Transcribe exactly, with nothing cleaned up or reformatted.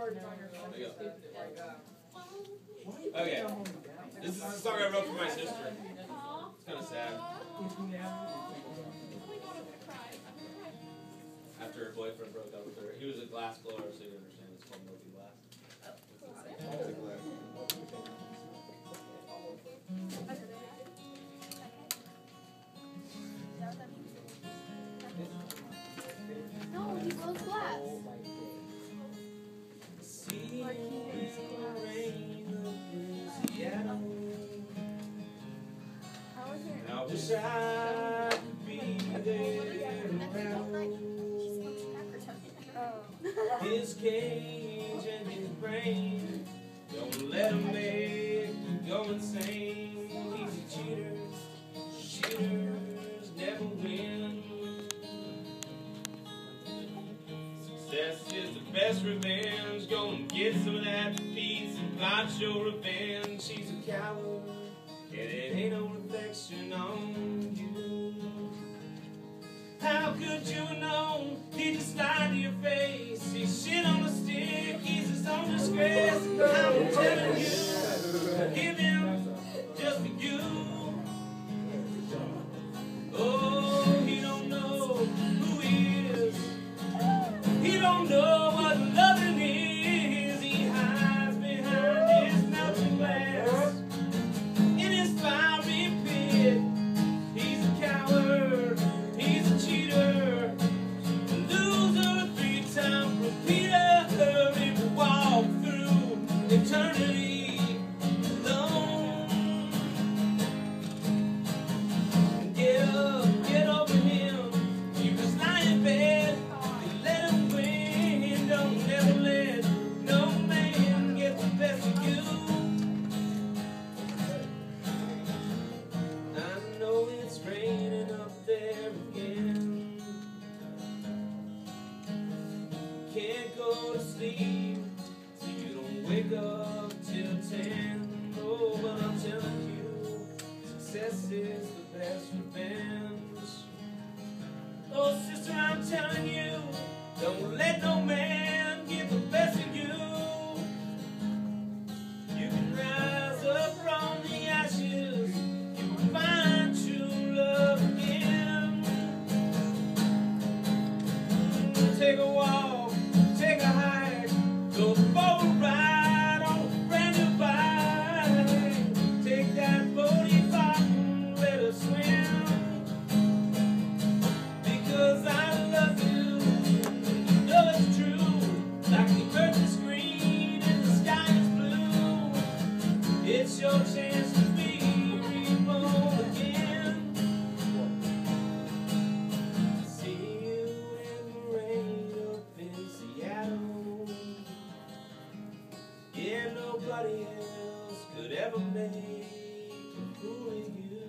Okay. This is a song I wrote for my sister. It's kind of sad. After her boyfriend broke up with her. He was a glass blower, so you understand. It's called Milky Glass. No, he blows glass. I wish I could be there around his cage and his brain. Don't let him make you go insane. He's a cheater. Cheaters never win. Success is the best revenge. Go and get some of that pizza and plot your revenge. She's a coward. And it ain't no reflection on you. How could you have known? He just lied to your face. He's shit on a stick. He's his own disgrace. I'm telling you, give him just for you. Oh, he don't know who he is. He don't know what loving is. He hides behind his melting glass. Fiery pit. He's a coward, he's a cheater, a loser, three-time repeater. He will walk through eternity alone. Get up, get over him. You just lie in bed, you let him win. Don't ever let no man get the best of you. It's raining up there again. Can't go to sleep so you don't wake up till ten. Oh, but I'm telling you, success is the best revenge. Oh, sister, I'm telling you, don't let no man get the best of you. You can rise up from the ashes. You will find true love again. Take a walk, take a hike, go for a ride on a brand new bike. Take that boaty box and let her swim. Because I love you, and you know it's true. Like the earth is green and the sky is blue. It's your chance to be reborn again. See you in the rain up in Seattle. Yeah, nobody else could ever make a fool of you.